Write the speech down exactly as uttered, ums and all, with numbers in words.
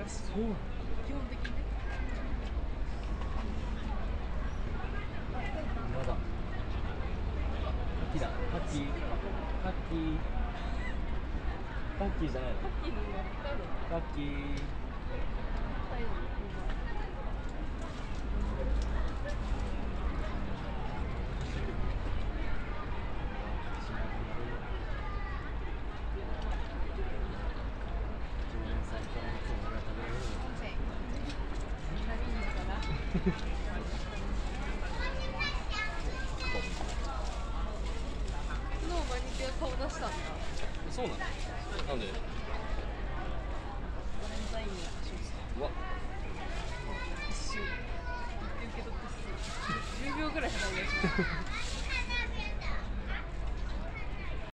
らしい。 そうなの？ 基本的にね。 まだカッキーだ。カッキーカッキーカッキーじゃないの？ さっきの今北海道カッキー北海道の車。 常連さんからいつも俺は食べれるの。 みんな見んのかな。昨日マニキュア顔出したんだ。 そうなの？なんで？ バレンタインのうわ一瞬受け取ってすぐじゅうびょうぐらい離れました。